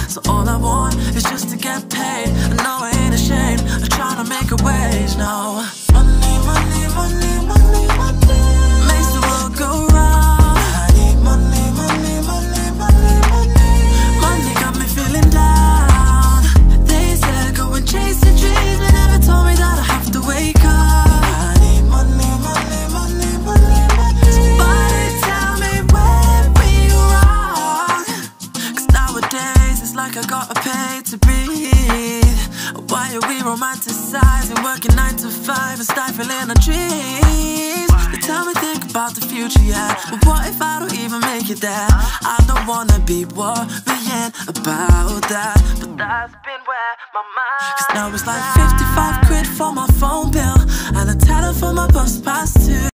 So all I want is just to get paid. I know I ain't ashamed of trying to make a wage, no. Money, money, money, money, money makes the world go round. I need money, money, money, money, money. Money got me feeling down. They said go and chase your dreams, but never told me that I have to wake up. I need money, money, money, money, money. Somebody tell me where we go wrong. Cause nowadays it's like I gotta pay to breathe. Why are we romanticizing working 9 to 5 and stifling our dreams? They tell me think about the future, yeah, but what if I don't even make it there? I don't wanna be worrying about that, but that's been where my mind. Cause now it's like 55 quid for my phone bill and a tenner for my bus pass too.